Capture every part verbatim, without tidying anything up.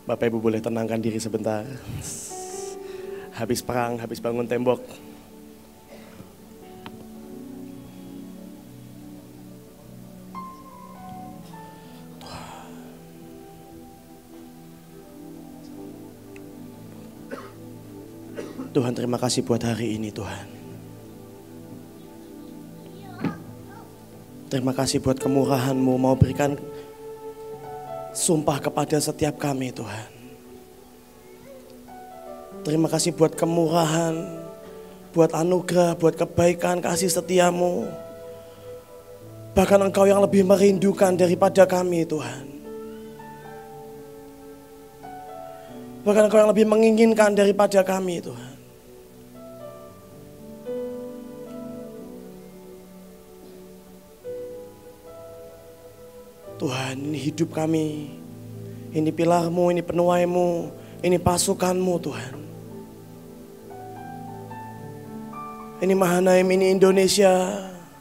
Bapak Ibu boleh tenangkan diri sebentar. Habis perang, habis bangun tembok. Tuhan, terima kasih buat hari ini Tuhan. Terima kasih buat kemurahan-Mu mau berikan sumpah kepada setiap kami Tuhan. Terima kasih buat kemurahan, buat anugerah, buat kebaikan, kasih setia-Mu. Bahkan Engkau yang lebih merindukan daripada kami Tuhan. Bahkan Engkau yang lebih menginginkan daripada kami Tuhan. Tuhan, ini hidup kami, ini pilar-Mu, ini penuai-Mu, ini pasukan-Mu Tuhan. Ini Mahanaim, ini Indonesia.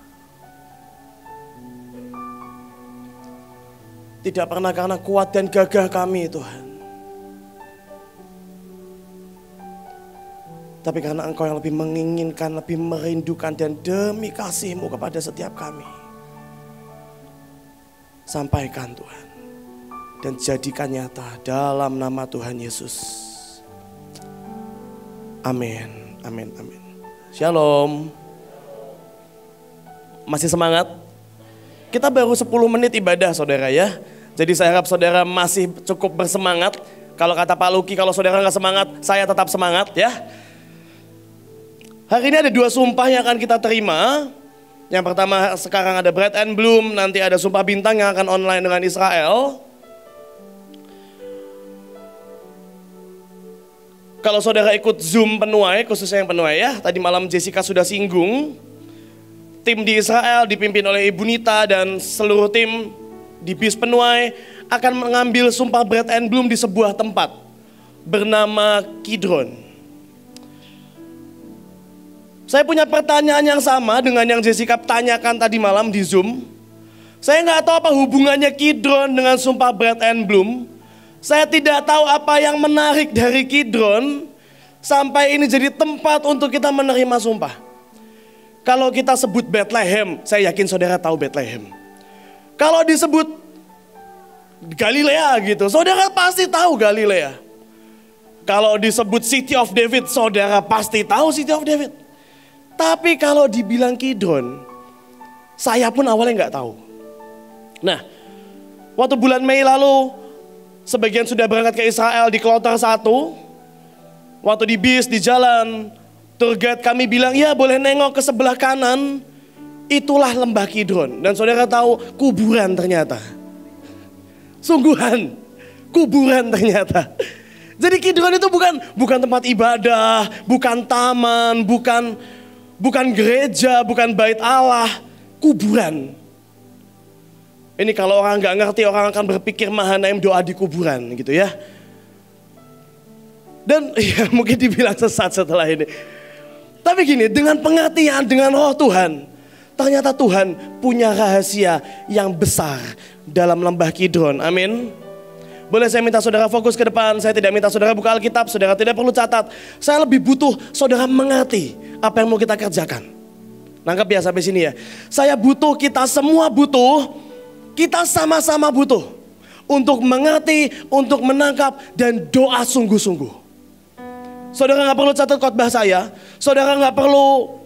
Tidak pernah karena kuat dan gagah kami Tuhan. Tapi karena Engkau yang lebih menginginkan, lebih merindukan dan demi kasih-Mu kepada setiap kami. Sampaikan Tuhan dan jadikan nyata dalam nama Tuhan Yesus. Amin, amin, amin. Shalom. Masih semangat? Kita baru sepuluh menit ibadah saudara ya. Jadi saya harap saudara masih cukup bersemangat. Kalau kata Pak Luki, kalau saudara gak semangat, saya tetap semangat ya. Hari ini ada dua sumpah yang akan kita terima. Yang pertama sekarang ada Bread and Bloom, nanti ada Sumpah Bintang yang akan online dengan Israel. Kalau saudara ikut Zoom penuai, khususnya yang penuai ya, tadi malam Jessica sudah singgung. Tim di Israel dipimpin oleh Ibu Nita dan seluruh tim di bis penuai akan mengambil Sumpah Bread and Bloom di sebuah tempat bernama Kidron. Saya punya pertanyaan yang sama dengan yang Jessica tanyakan tadi malam di Zoom. Saya nggak tahu apa hubungannya Kidron dengan Sumpah Bread and Bloom. Saya tidak tahu apa yang menarik dari Kidron sampai ini jadi tempat untuk kita menerima sumpah. Kalau kita sebut Bethlehem, saya yakin saudara tahu Bethlehem. Kalau disebut Galilea gitu, saudara pasti tahu Galilea. Kalau disebut City of David, saudara pasti tahu City of David. Tapi kalau dibilang Kidron, saya pun awalnya nggak tahu. Nah, waktu bulan Mei lalu, sebagian sudah berangkat ke Israel di kloter satu. Waktu di bis, di jalan, tour guide kami bilang, ya boleh nengok ke sebelah kanan, itulah lembah Kidron. Dan saudara tahu, kuburan ternyata. Sungguhan, kuburan ternyata. Jadi Kidron itu bukan bukan tempat ibadah, bukan taman, bukan... Bukan gereja, bukan bait Allah, kuburan. Ini kalau orang nggak ngerti, orang akan berpikir Mahanaim doa di kuburan gitu ya. Dan ya mungkin dibilang sesat setelah ini. Tapi gini, dengan pengertian, dengan roh Tuhan, ternyata Tuhan punya rahasia yang besar dalam lembah Kidron. Amin. Boleh saya minta saudara fokus ke depan, saya tidak minta saudara buka Alkitab, saudara tidak perlu catat. Saya lebih butuh saudara mengerti apa yang mau kita kerjakan. Nangkep ya sampai sini ya. Saya butuh, kita semua butuh, kita sama-sama butuh. Untuk mengerti, untuk menangkap dan doa sungguh-sungguh. Saudara gak perlu catat khotbah saya, saudara gak perlu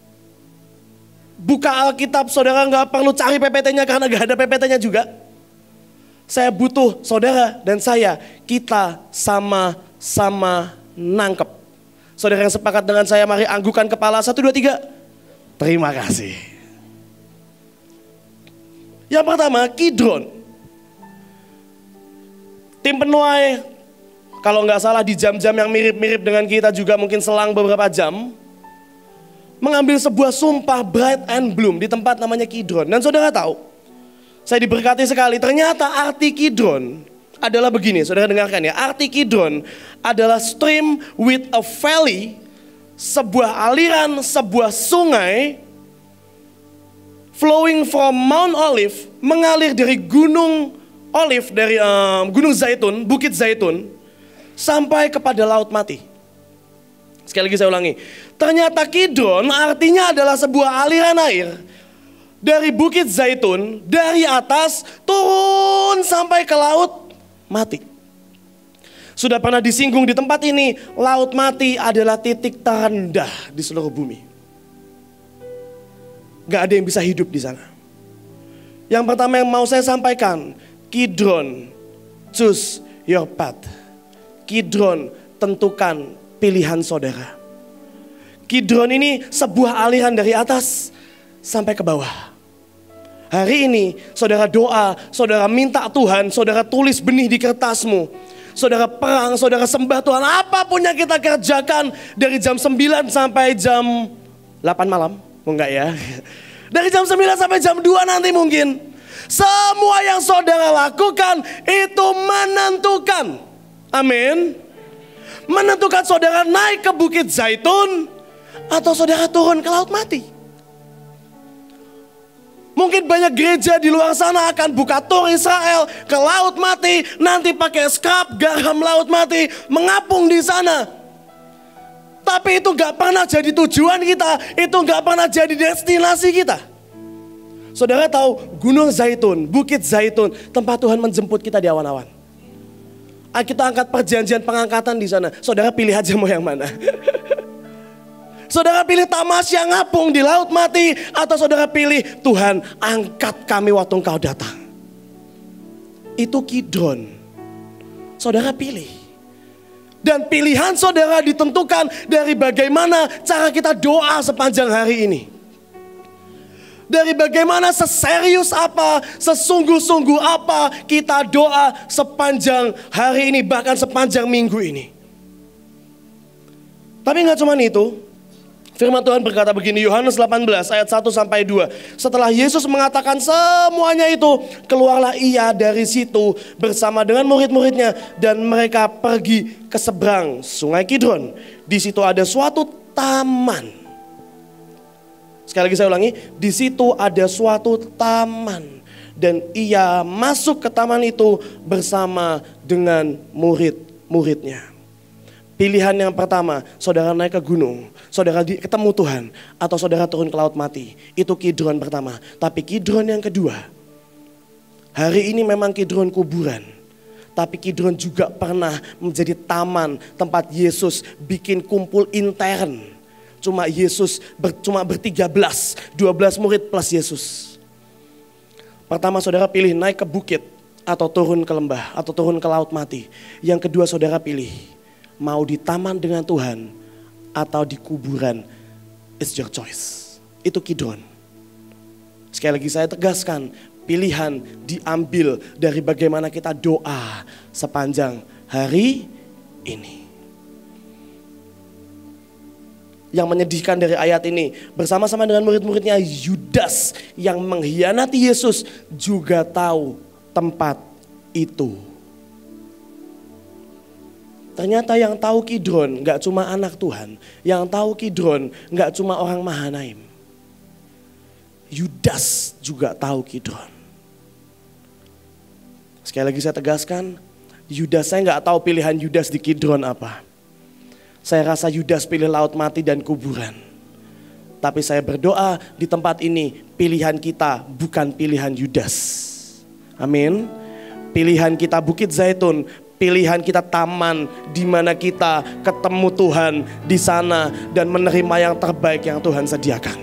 buka Alkitab, saudara gak perlu cari P P T-nya karena gak ada P P T-nya juga. Saya butuh saudara dan saya, kita sama-sama nangkep. Saudara yang sepakat dengan saya, mari anggukan kepala, satu, dua, tiga. Terima kasih. Yang pertama, Kidron. Tim penuai, kalau nggak salah di jam-jam yang mirip-mirip dengan kita juga mungkin selang beberapa jam. Mengambil sebuah sumpah Bread and Bloom di tempat namanya Kidron. Dan saudara tahu, saya diberkati sekali, ternyata arti Kidron adalah begini, saudara dengarkan ya. Arti Kidron adalah stream with a valley, sebuah aliran, sebuah sungai flowing from Mount Olive, mengalir dari gunung Olive, dari um, Gunung Zaitun, Bukit Zaitun, sampai kepada Laut Mati. Sekali lagi saya ulangi. Ternyata Kidron artinya adalah sebuah aliran air dari Bukit Zaitun, dari atas turun sampai ke Laut Mati. Sudah pernah disinggung di tempat ini, Laut Mati adalah titik terendah di seluruh bumi. Gak ada yang bisa hidup di sana. Yang pertama yang mau saya sampaikan, Kidron, choose your path. Kidron, tentukan pilihan saudara. Kidron ini sebuah aliran dari atas sampai ke bawah. Hari ini saudara doa, saudara minta Tuhan, saudara tulis benih di kertasmu. Saudara perang, saudara sembah Tuhan, apapun yang kita kerjakan dari jam sembilan sampai jam delapan malam. Oh enggak ya. Dari jam sembilan sampai jam dua nanti mungkin. Semua yang saudara lakukan itu menentukan. Amin. Menentukan saudara naik ke Bukit Zaitun atau saudara turun ke Laut Mati. Mungkin banyak gereja di luar sana akan buka tur Israel ke Laut Mati, nanti pakai scrub garam Laut Mati, mengapung di sana. Tapi itu gak pernah jadi tujuan kita, itu gak pernah jadi destinasi kita. Saudara tahu Gunung Zaitun, Bukit Zaitun, tempat Tuhan menjemput kita di awan-awan. Kita angkat perjanjian pengangkatan di sana, saudara pilih aja mau yang mana. Saudara pilih tamasya ngapung di Laut Mati, atau saudara pilih Tuhan angkat kami waktu Engkau datang. Itu Kidron. Saudara pilih. Dan pilihan saudara ditentukan dari bagaimana cara kita doa sepanjang hari ini. Dari bagaimana seserius apa, sesungguh-sungguh apa kita doa sepanjang hari ini, bahkan sepanjang minggu ini. Tapi gak cuma itu. Firman Tuhan berkata begini, Yohanes delapan belas ayat satu sampai dua. Setelah Yesus mengatakan semuanya itu, keluarlah ia dari situ bersama dengan murid-muridnya, dan mereka pergi ke seberang sungai Kidron. Di situ ada suatu taman. Sekali lagi saya ulangi, di situ ada suatu taman, dan ia masuk ke taman itu bersama dengan murid-muridnya. Pilihan yang pertama, saudara naik ke gunung, saudara ketemu Tuhan, atau saudara turun ke Laut Mati. Itu Kidron pertama. Tapi Kidron yang kedua, hari ini memang Kidron kuburan, tapi Kidron juga pernah menjadi taman tempat Yesus bikin kumpul intern. Cuma Yesus ber, cuma bertiga belas, dua belas murid plus Yesus. Pertama saudara pilih naik ke bukit, atau turun ke lembah, atau turun ke Laut Mati. Yang kedua saudara pilih, mau di taman dengan Tuhan atau di kuburan, it's your choice. Itu Kidron. Sekali lagi saya tegaskan, pilihan diambil dari bagaimana kita doa sepanjang hari ini. Yang menyedihkan dari ayat ini, bersama-sama dengan murid-muridnya, Yudas yang mengkhianati Yesus juga tahu tempat itu. Ternyata yang tahu Kidron gak cuma anak Tuhan. Yang tahu Kidron gak cuma orang Mahanaim. Yudas juga tahu Kidron. Sekali lagi saya tegaskan, Yudas, saya gak tahu pilihan Yudas di Kidron apa. Saya rasa Yudas pilih Laut Mati dan kuburan. Tapi saya berdoa di tempat ini, pilihan kita bukan pilihan Yudas. Amin. Pilihan kita Bukit Zaitun, pilihan kita taman di mana kita ketemu Tuhan di sana dan menerima yang terbaik yang Tuhan sediakan.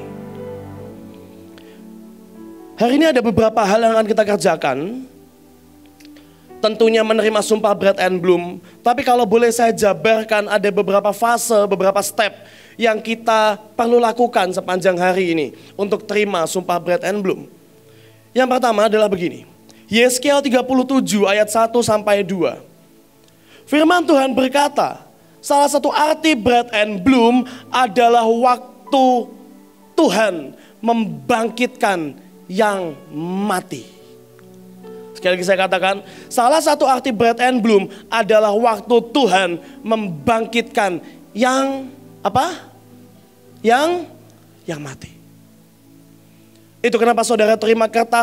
Hari ini ada beberapa hal yang akan kita kerjakan. Tentunya menerima sumpah bread and bloom. Tapi kalau boleh saya jabarkan, ada beberapa fase, beberapa step yang kita perlu lakukan sepanjang hari ini untuk terima sumpah bread and bloom. Yang pertama adalah begini. Yeskiel tiga puluh tujuh ayat satu sampai dua. Firman Tuhan berkata, salah satu arti bread and bloom adalah waktu Tuhan membangkitkan yang mati. Sekali lagi saya katakan, salah satu arti bread and bloom adalah waktu Tuhan membangkitkan yang apa? Yang yang mati. Itu kenapa saudara terima kertas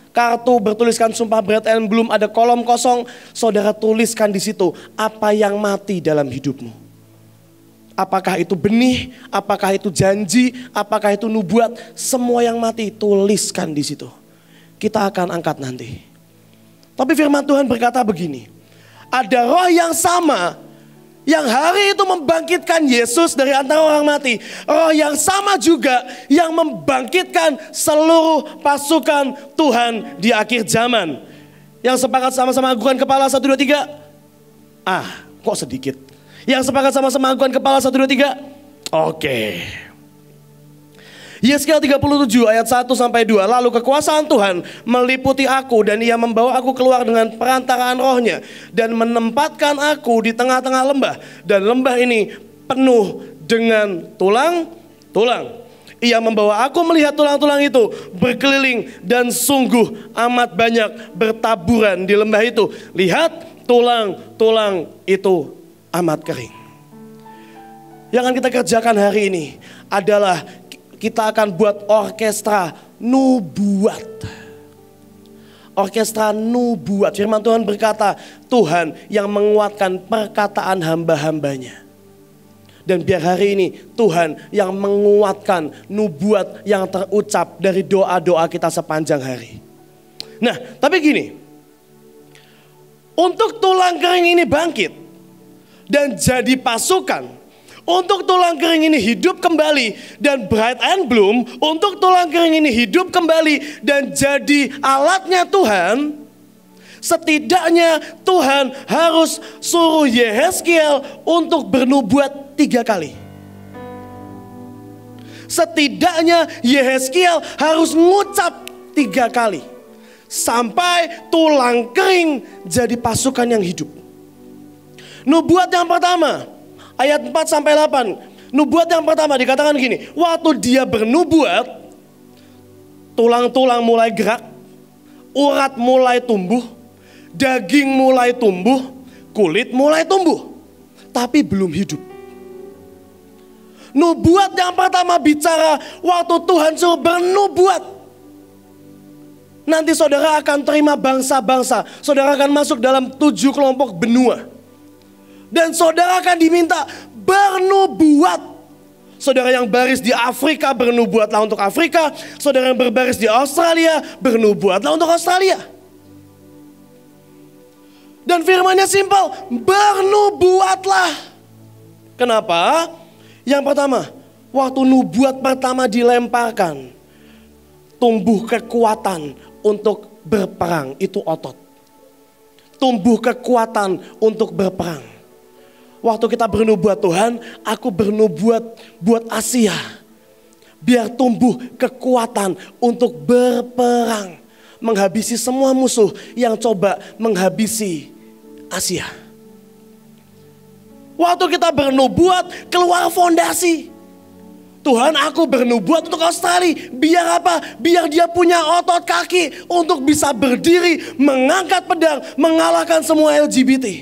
kartu bertuliskan Sumpah Bread and Bloom, ada kolom kosong. Saudara tuliskan di situ apa yang mati dalam hidupmu. Apakah itu benih, apakah itu janji, apakah itu nubuat, semua yang mati tuliskan di situ. Kita akan angkat nanti. Tapi firman Tuhan berkata begini, ada roh yang sama yang hari itu membangkitkan Yesus dari antara orang mati. Roh yang sama juga yang membangkitkan seluruh pasukan Tuhan di akhir zaman. Yang sepakat sama-sama agukan kepala satu dua tiga. Ah, kok sedikit. Yang sepakat sama-sama agukan kepala satu dua tiga. Oke. Yesaya tiga puluh tujuh ayat satu sampai dua. Lalu kekuasaan Tuhan meliputi aku dan ia membawa aku keluar dengan perantaraan rohnya. Dan menempatkan aku di tengah-tengah lembah. Dan lembah ini penuh dengan tulang-tulang. Ia membawa aku melihat tulang-tulang itu berkeliling dan sungguh amat banyak bertaburan di lembah itu. Lihat, tulang-tulang itu amat kering. Yang akan kita kerjakan hari ini adalah kita akan buat orkestra nubuat. Orkestra nubuat. Firman Tuhan berkata, Tuhan yang menguatkan perkataan hamba-hambanya. Dan biar hari ini Tuhan yang menguatkan nubuat yang terucap dari doa-doa kita sepanjang hari. Nah, tapi gini. Untuk tulang kering ini bangkit dan jadi pasukan, untuk tulang kering ini hidup kembali dan Bright and Bloom, untuk tulang kering ini hidup kembali dan jadi alatnya Tuhan, setidaknya Tuhan harus suruh Yehezkiel untuk bernubuat tiga kali. Setidaknya Yehezkiel harus ngucap tiga kali. Sampai tulang kering jadi pasukan yang hidup. Nubuat yang pertama, ayat empat sampai delapan. Nubuat yang pertama dikatakan gini, waktu dia bernubuat, tulang-tulang mulai gerak, urat mulai tumbuh, daging mulai tumbuh, kulit mulai tumbuh, tapi belum hidup. Nubuat yang pertama bicara waktu Tuhan suruh bernubuat. Nanti saudara akan terima bangsa-bangsa, saudara akan masuk dalam tujuh kelompok benua. Dan saudara akan diminta bernubuat. Saudara yang baris di Afrika bernubuatlah untuk Afrika. Saudara yang berbaris di Australia bernubuatlah untuk Australia. Dan firmannya simpel, bernubuatlah. Kenapa? Yang pertama, waktu nubuat pertama dilemparkan, tumbuh kekuatan untuk berperang, itu otot. Tumbuh kekuatan untuk berperang. Waktu kita bernubuat, Tuhan, aku bernubuat buat Asia. Biar tumbuh kekuatan untuk berperang. Menghabisi semua musuh yang coba menghabisi Asia. Waktu kita bernubuat, keluar fondasi. Tuhan, aku bernubuat untuk Australia. Biar apa? Biar dia punya otot kaki untuk bisa berdiri, mengangkat pedang, mengalahkan semua L G B T.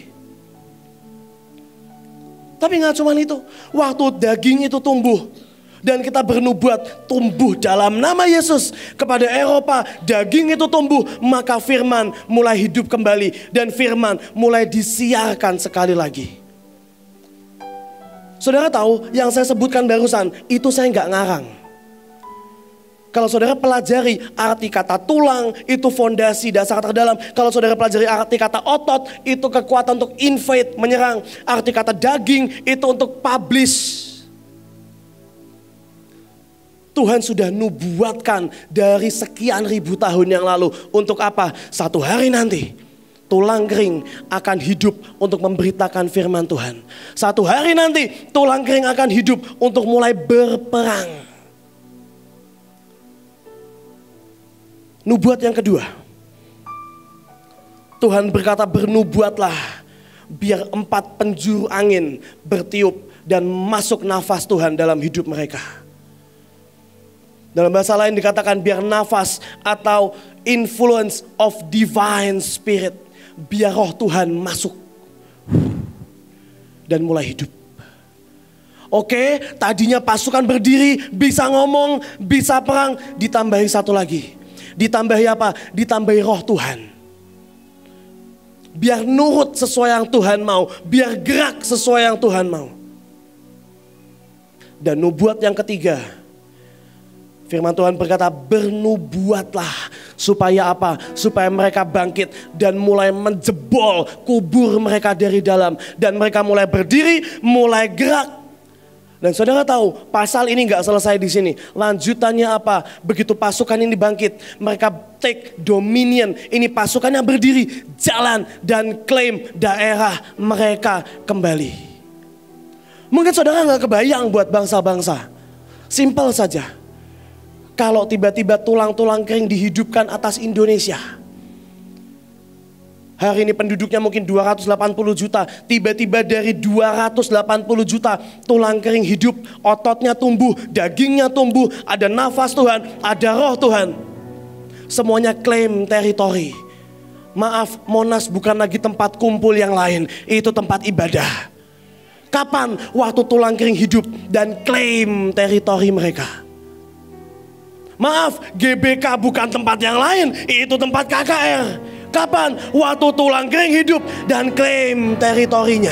Tapi gak cuma itu. Waktu daging itu tumbuh dan kita bernubuat tumbuh dalam nama Yesus kepada Eropa, daging itu tumbuh, maka firman mulai hidup kembali dan firman mulai disiarkan sekali lagi. Saudara tahu yang saya sebutkan barusan itu saya gak ngarang. Kalau saudara pelajari arti kata tulang, itu fondasi dasar terdalam. Kalau saudara pelajari arti kata otot, itu kekuatan untuk invade, menyerang. Arti kata daging, itu untuk publish. Tuhan sudah nubuatkan dari sekian ribu tahun yang lalu. Untuk apa? Satu hari nanti tulang kering akan hidup untuk memberitakan firman Tuhan. Satu hari nanti tulang kering akan hidup untuk mulai berperang. Nubuat yang kedua, Tuhan berkata bernubuatlah biar empat penjuru angin bertiup dan masuk nafas Tuhan dalam hidup mereka. Dalam bahasa lain dikatakan biar nafas atau influence of divine spirit, biar roh Tuhan masuk dan mulai hidup. Oke, tadinya pasukan berdiri, bisa ngomong, bisa perang, ditambahi satu lagi. Ditambahi apa? Ditambahi roh Tuhan. Biar nurut sesuai yang Tuhan mau. Biar gerak sesuai yang Tuhan mau. Dan nubuat yang ketiga. Firman Tuhan berkata, bernubuatlah. Supaya apa? Supaya mereka bangkit dan mulai menjebol kubur mereka dari dalam. Dan mereka mulai berdiri, mulai gerak. Dan saudara tahu, pasal ini gak selesai di sini. Lanjutannya apa? Begitu pasukan ini bangkit, mereka take dominion. Ini pasukannya berdiri, jalan dan klaim daerah mereka kembali. Mungkin saudara gak kebayang buat bangsa-bangsa. Simple saja. Kalau tiba-tiba tulang-tulang kering dihidupkan atas Indonesia. Hari ini penduduknya mungkin dua ratus delapan puluh juta. Tiba-tiba dari dua ratus delapan puluh juta tulang kering hidup. Ototnya tumbuh, dagingnya tumbuh. Ada nafas Tuhan, ada roh Tuhan. Semuanya klaim teritori. Maaf, Monas bukan lagi tempat kumpul yang lain. Itu tempat ibadah. Kapan? Waktu tulang kering hidup dan klaim teritori mereka. Maaf, G B K bukan tempat yang lain, itu tempat K K R. Kapan? Waktu tulang kering hidup dan klaim teritorinya.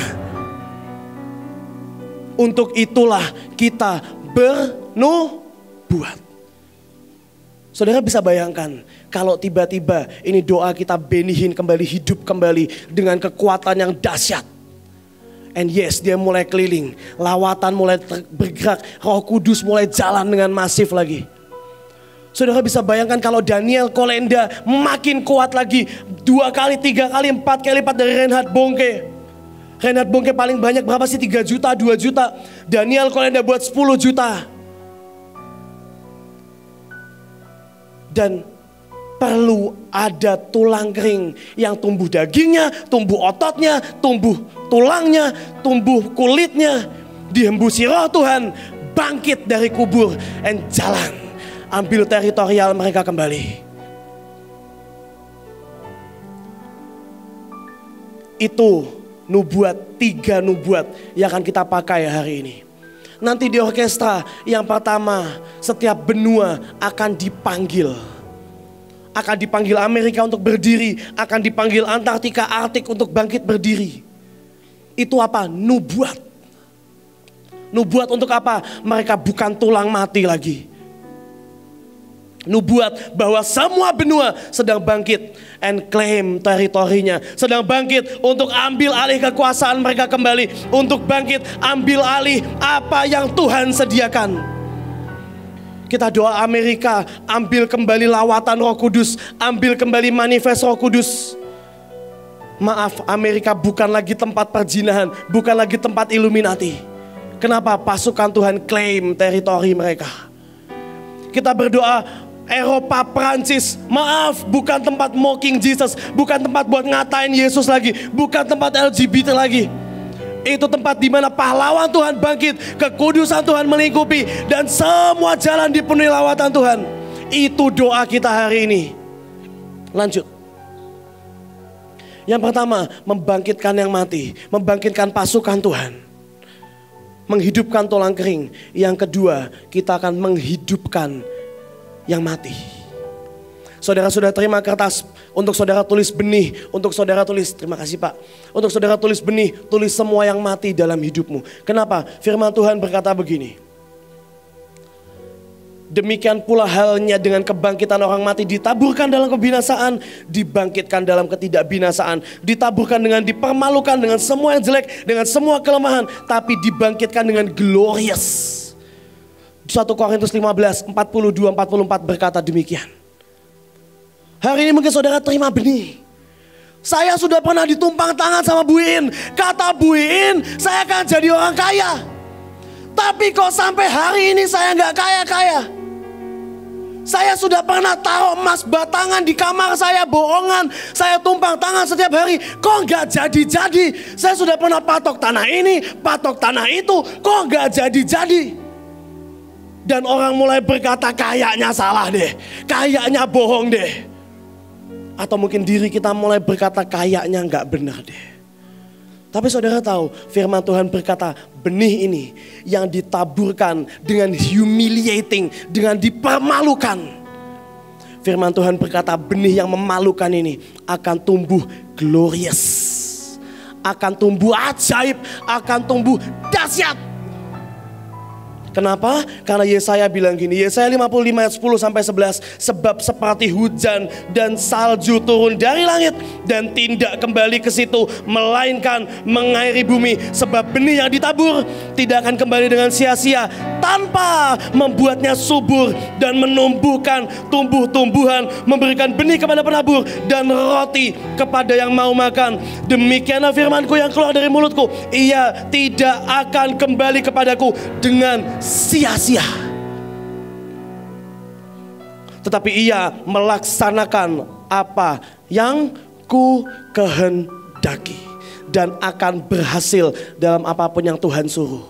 Untuk itulah kita bernubuat. Saudara bisa bayangkan, kalau tiba-tiba ini doa kita benihin kembali, hidup kembali dengan kekuatan yang dahsyat. And yes, dia mulai keliling, lawatan mulai bergerak, Roh Kudus mulai jalan dengan masif lagi. Saudara bisa bayangkan kalau Daniel Kolenda makin kuat lagi. Dua kali, tiga kali, empat kali lipat dari Reinhard Bonnke. Reinhard Bonnke paling banyak berapa sih? tiga juta, dua juta. Daniel Kolenda buat sepuluh juta. Dan perlu ada tulang kering yang tumbuh dagingnya, tumbuh ototnya, tumbuh tulangnya, tumbuh kulitnya. Dihembusi roh Tuhan, bangkit dari kubur, dan jalan. Ambil teritorial mereka kembali. Itu nubuat, tiga nubuat yang akan kita pakai hari ini. Nanti di orkestra yang pertama, setiap benua akan dipanggil. Akan dipanggil Amerika untuk berdiri, akan dipanggil Antartika, Arktik untuk bangkit berdiri. Itu apa? Nubuat. Nubuat untuk apa? Mereka bukan tulang mati lagi. Nubuat bahwa semua benua sedang bangkit and claim teritorinya. Sedang bangkit untuk ambil alih kekuasaan mereka kembali. Untuk bangkit ambil alih apa yang Tuhan sediakan. Kita doa Amerika, ambil kembali lawatan Roh Kudus. Ambil kembali manifest Roh Kudus. Maaf, Amerika bukan lagi tempat perjinahan. Bukan lagi tempat Illuminati. Kenapa? Pasukan Tuhan claim teritori mereka. Kita berdoa Eropa, Prancis, maaf, bukan tempat mocking Jesus, bukan tempat buat ngatain Yesus lagi, bukan tempat L G B T lagi. Itu tempat di mana pahlawan Tuhan bangkit, kekudusan Tuhan melingkupi, dan semua jalan dipenuhi lawatan Tuhan. Itu doa kita hari ini. Lanjut. Yang pertama, membangkitkan yang mati, membangkitkan pasukan Tuhan, menghidupkan tulang kering. Yang kedua, kita akan menghidupkan yang mati. Saudara sudah terima kertas untuk saudara tulis benih, untuk saudara tulis, terima kasih Pak. Untuk saudara tulis benih, tulis semua yang mati dalam hidupmu. Kenapa? Firman Tuhan berkata begini. Demikian pula halnya dengan kebangkitan orang mati, ditaburkan dalam kebinasaan, dibangkitkan dalam ketidakbinasaan, ditaburkan dengan dipermalukan dengan semua yang jelek, dengan semua kelemahan, tapi dibangkitkan dengan glorious. satu Korintus lima belas, empat puluh dua sampai empat puluh empat berkata demikian. Hari ini mungkin saudara terima benih. Saya sudah pernah ditumpang tangan sama Bu Iin. Kata Bu Iin, saya akan jadi orang kaya. Tapi kok sampai hari ini saya gak kaya-kaya. Saya sudah pernah taruh emas batangan di kamar saya, bohongan. Saya tumpang tangan setiap hari. Kok gak jadi-jadi. Saya sudah pernah patok tanah ini, patok tanah itu. Kok gak jadi-jadi. Dan orang mulai berkata kayaknya salah deh, kayaknya bohong deh. Atau mungkin diri kita mulai berkata kayaknya gak benar deh. Tapi saudara tahu firman Tuhan berkata benih ini yang ditaburkan dengan humiliating, dengan dipermalukan. Firman Tuhan berkata benih yang memalukan ini akan tumbuh glorious, akan tumbuh ajaib, akan tumbuh dahsyat. Kenapa? Karena Yesaya bilang gini, Yesaya lima puluh lima ayat sepuluh sampai sebelas, sebab seperti hujan dan salju turun dari langit dan tidak kembali ke situ, melainkan mengairi bumi, sebab benih yang ditabur tidak akan kembali dengan sia-sia tanpa membuatnya subur dan menumbuhkan tumbuh-tumbuhan, memberikan benih kepada penabur dan roti kepada yang mau makan. Demikianlah firmanku yang keluar dari mulutku, ia tidak akan kembali kepadaku dengan sia-sia, tetapi ia melaksanakan apa yang ku kehendaki dan akan berhasil dalam apapun yang Tuhan suruh.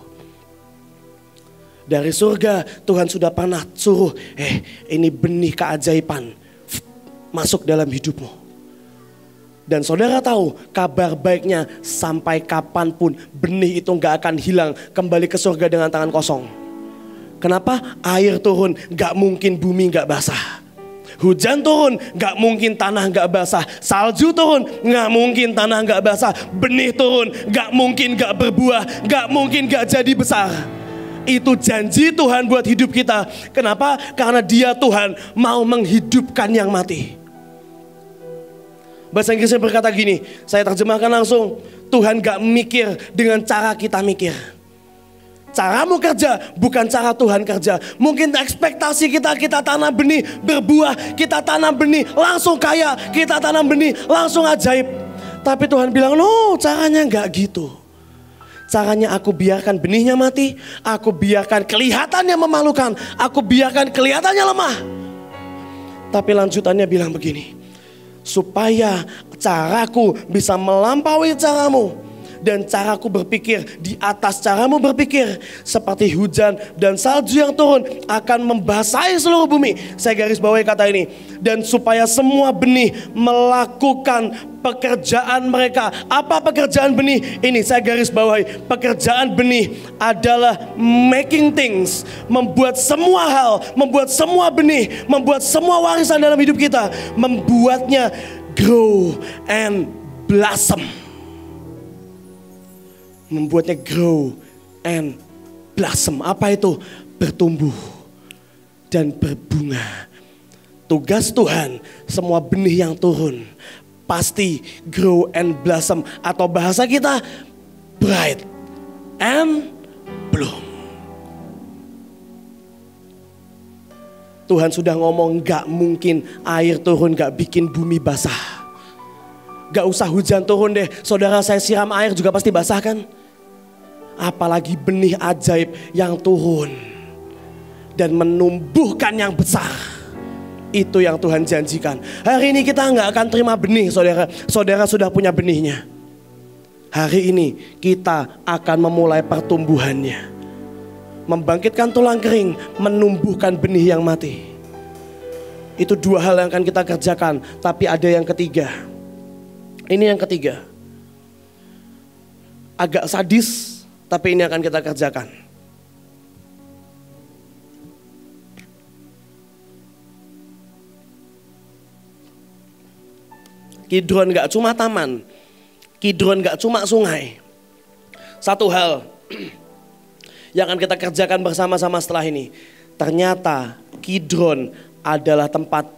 Dari surga Tuhan sudah pernah suruh, eh ini benih keajaiban masuk dalam hidupmu. Dan saudara tahu kabar baiknya, sampai kapanpun benih itu gak akan hilang kembali ke surga dengan tangan kosong. Kenapa? Air turun, gak mungkin bumi gak basah. Hujan turun, gak mungkin tanah gak basah. Salju turun, gak mungkin tanah gak basah. Benih turun, gak mungkin gak berbuah, gak mungkin gak jadi besar. Itu janji Tuhan buat hidup kita. Kenapa? Karena Dia Tuhan mau menghidupkan yang mati. Bahasa Inggrisnya berkata gini, saya terjemahkan langsung. Tuhan gak mikir dengan cara kita mikir. Caramu kerja bukan cara Tuhan kerja. Mungkin ekspektasi kita, kita tanam benih berbuah, kita tanam benih langsung kaya, kita tanam benih langsung ajaib. Tapi Tuhan bilang, no, caranya gak gitu. Caranya aku biarkan benihnya mati, aku biarkan kelihatannya memalukan, aku biarkan kelihatannya lemah. Tapi lanjutannya bilang begini, supaya caraku bisa melampaui caramu dan caraku berpikir di atas caramu berpikir, seperti hujan dan salju yang turun akan membasahi seluruh bumi. Saya garis bawahi kata ini, dan supaya semua benih melakukan pekerjaan mereka. Apa pekerjaan benih? Ini saya garis bawahi, pekerjaan benih adalah making things, membuat semua hal, membuat semua benih, membuat semua warisan dalam hidup kita, membuatnya grow and blossom. Membuatnya grow and blossom. Apa itu? Bertumbuh dan berbunga. Tugas Tuhan, semua benih yang turun pasti grow and blossom, atau bahasa kita bright and bloom. Tuhan sudah ngomong gak mungkin air turun gak bikin bumi basah. Gak usah hujan turun deh, saudara, saya siram air juga pasti basah kan? Apalagi benih ajaib yang turun dan menumbuhkan yang besar. Itu yang Tuhan janjikan. Hari ini kita gak akan terima benih, saudara. Saudara sudah punya benihnya. Hari ini kita akan memulai pertumbuhannya. Membangkitkan tulang kering, menumbuhkan benih yang mati. Itu dua hal yang akan kita kerjakan. Tapi ada yang ketiga. Ini yang ketiga. Agak sadis, tapi ini akan kita kerjakan. Kidron gak cuma taman, Kidron gak cuma sungai. Satu hal yang akan kita kerjakan bersama-sama setelah ini. Ternyata Kidron adalah tempat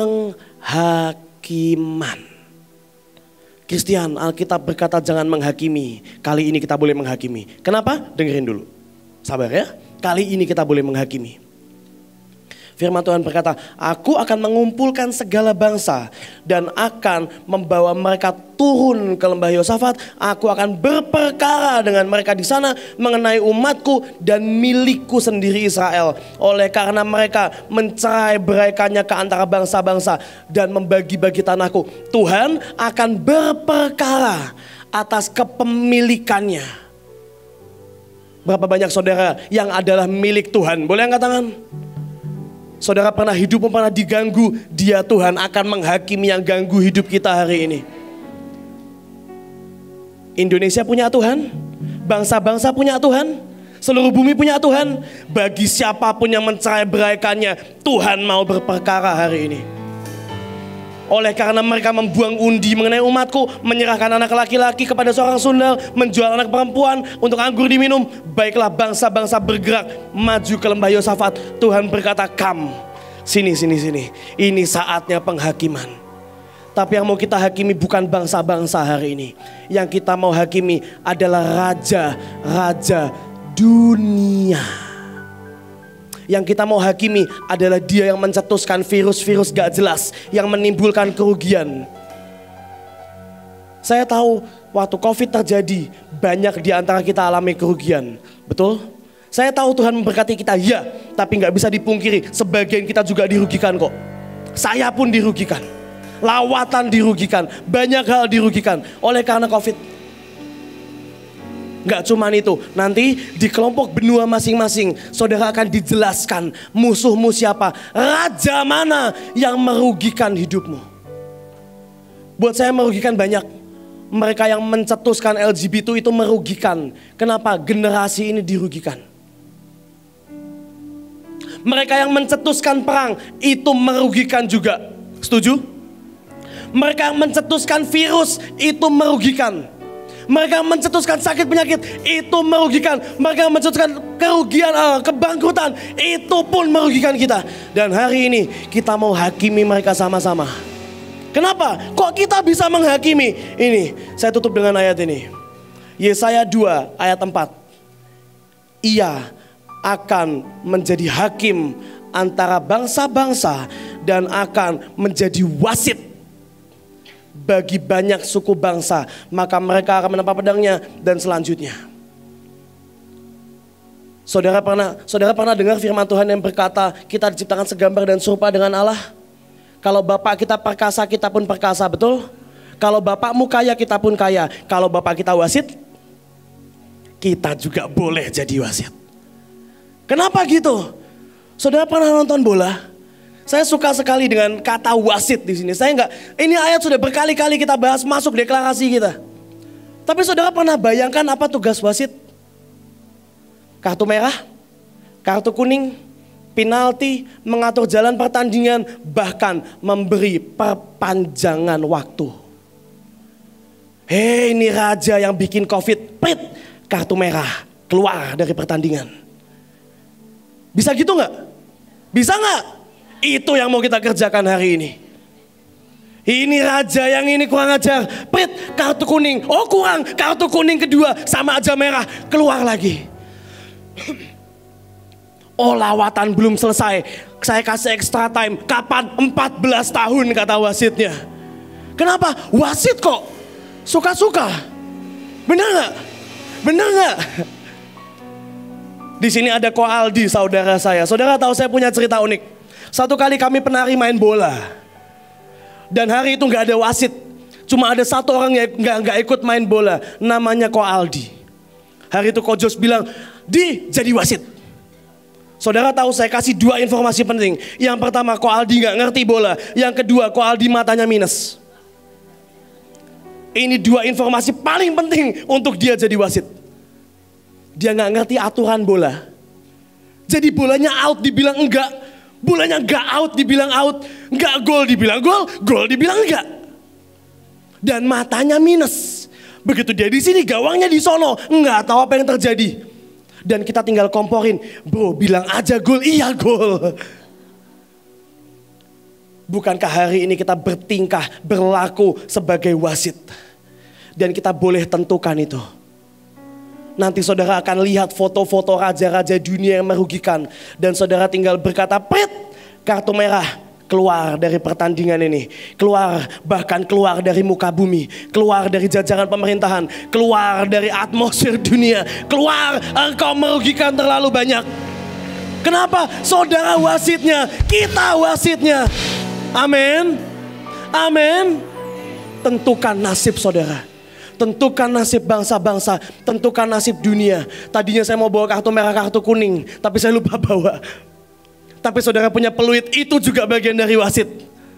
penghakiman. Kristian, Alkitab berkata jangan menghakimi. Kali ini kita boleh menghakimi. Kenapa? Dengerin dulu. Sabar ya. Kali ini kita boleh menghakimi. Firman Tuhan berkata, aku akan mengumpulkan segala bangsa dan akan membawa mereka turun ke lembah Yosafat. Aku akan berperkara dengan mereka di sana mengenai umatku dan milikku sendiri Israel. Oleh karena mereka mencerai beraikannya ke antara bangsa-bangsa dan membagi-bagi tanahku. Tuhan akan berperkara atas kepemilikannya. Berapa banyak saudara yang adalah milik Tuhan? Boleh angkat tangan? Saudara pernah hidup, pernah diganggu, Dia Tuhan akan menghakimi yang ganggu hidup kita hari ini. Indonesia punya Tuhan, bangsa-bangsa punya Tuhan, seluruh bumi punya Tuhan. Bagi siapapun yang mencerai beraikannya, Tuhan mau berperkara hari ini. Oleh karena mereka membuang undi mengenai umatku, menyerahkan anak laki-laki kepada seorang sundal, menjual anak perempuan untuk anggur diminum, baiklah bangsa-bangsa bergerak maju ke lembah Yosafat. Tuhan berkata, "Come, sini, sini, sini. Ini saatnya penghakiman." Tapi yang mau kita hakimi bukan bangsa-bangsa hari ini. Yang kita mau hakimi adalah raja-raja dunia. Yang kita mau hakimi adalah dia yang mencetuskan virus-virus gak jelas, yang menimbulkan kerugian. Saya tahu waktu COVID terjadi, banyak di antara kita alami kerugian. Betul? Saya tahu Tuhan memberkati kita, ya. Tapi gak bisa dipungkiri, sebagian kita juga dirugikan kok. Saya pun dirugikan. Lawatan dirugikan, banyak hal dirugikan oleh karena COVID. Gak cuman itu, nanti di kelompok benua masing-masing saudara akan dijelaskan musuhmu siapa, raja mana yang merugikan hidupmu. Buat saya merugikan banyak. Mereka yang mencetuskan L G B T itu merugikan. Kenapa? Generasi ini dirugikan. Mereka yang mencetuskan perang itu merugikan juga. Setuju? Mereka yang mencetuskan virus itu merugikan. Mereka mencetuskan sakit penyakit itu merugikan. Mereka mencetuskan kerugian, uh, kebangkrutan itu pun merugikan kita. Dan hari ini kita mau hakimi mereka sama-sama. Kenapa? Kok kita bisa menghakimi? Ini saya tutup dengan ayat ini. Yesaya dua ayat empat. Ia akan menjadi hakim antara bangsa-bangsa dan akan menjadi wasit bagi banyak suku bangsa, maka mereka akan menempa pedangnya dan selanjutnya. Saudara pernah, saudara pernah dengar firman Tuhan yang berkata kita diciptakan segambar dan serupa dengan Allah? Kalau bapak kita perkasa, kita pun perkasa, betul? Kalau bapakmu kaya, kita pun kaya. Kalau bapak kita wasit, kita juga boleh jadi wasit. Kenapa gitu? Saudara pernah nonton bola? Saya suka sekali dengan kata wasit di sini. Saya enggak, ini ayat sudah berkali-kali kita bahas masuk deklarasi kita. Tapi saudara pernah bayangkan apa tugas wasit? Kartu merah, kartu kuning, penalti, mengatur jalan pertandingan, bahkan memberi perpanjangan waktu. Hei, ini raja yang bikin COVID, prit, kartu merah, keluar dari pertandingan. Bisa gitu nggak? Bisa nggak? Itu yang mau kita kerjakan hari ini. Ini raja yang ini kurang ajar, prit, kartu kuning, oh kurang, kartu kuning kedua sama aja merah, keluar lagi. Oh lawatan belum selesai, saya kasih extra time, kapan? empat belas tahun kata wasitnya. Kenapa? Wasit kok suka-suka. Benar nggak? Benar nggak? Di sini ada Ko Aldi, saudara saya. Saudara tahu saya punya cerita unik. Satu kali kami penari main bola. Dan hari itu gak ada wasit. Cuma ada satu orang yang gak, gak ikut main bola. Namanya Ko Aldi. Hari itu Ko Jos bilang, "Di, jadi wasit." Saudara tahu saya kasih dua informasi penting. Yang pertama, Ko Aldi gak ngerti bola. Yang kedua, Ko Aldi matanya minus. Ini dua informasi paling penting untuk dia jadi wasit. Dia gak ngerti aturan bola. Jadi bolanya out dibilang enggak. Bolanya enggak out dibilang out. Enggak gol dibilang gol. Gol dibilang enggak. Dan matanya minus. Begitu dia di sini, gawangnya di sono. Enggak tahu apa yang terjadi. Dan kita tinggal komporin. Bro, bilang aja gol. Iya gol. Bukankah hari ini kita bertingkah, berlaku sebagai wasit? Dan kita boleh tentukan itu. Nanti saudara akan lihat foto-foto raja-raja dunia yang merugikan. Dan saudara tinggal berkata, prit, kartu merah, keluar dari pertandingan ini. Keluar, bahkan keluar dari muka bumi. Keluar dari jajaran pemerintahan. Keluar dari atmosfer dunia. Keluar, engkau merugikan terlalu banyak. Kenapa? Saudara wasitnya, kita wasitnya. Amin. Amin. Tentukan nasib saudara. Tentukan nasib bangsa-bangsa, tentukan nasib dunia. Tadinya saya mau bawa kartu merah, kartu kuning, tapi saya lupa bawa. Tapi saudara punya peluit, itu juga bagian dari wasit.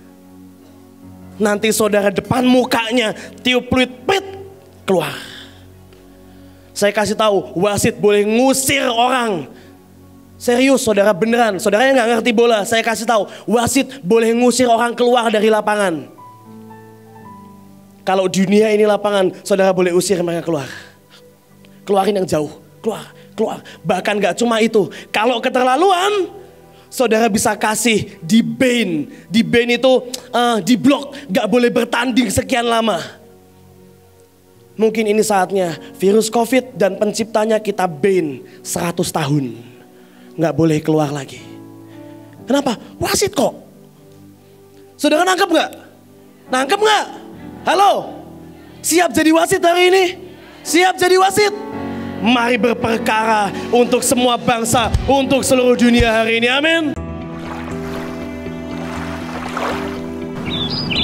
Nanti saudara depan mukanya, tiup peluit, prit, keluar. Saya kasih tahu, wasit boleh ngusir orang. Serius saudara, beneran. Saudara yang gak ngerti bola, saya kasih tahu, wasit boleh ngusir orang keluar dari lapangan. Kalau dunia ini lapangan, saudara boleh usir mereka keluar. Keluarin yang jauh, keluar, keluar. Bahkan gak cuma itu, kalau keterlaluan, saudara bisa kasih di ban. Di ban itu uh, di blok, gak boleh bertanding sekian lama. Mungkin ini saatnya virus COVID dan penciptanya kita ban seratus tahun. Gak boleh keluar lagi. Kenapa? Wasit kok. Saudara nangkep gak? Nangkep gak? Halo? Siap jadi wasit hari ini? Siap jadi wasit? Mari berperkara untuk semua bangsa, untuk seluruh dunia hari ini. Amin.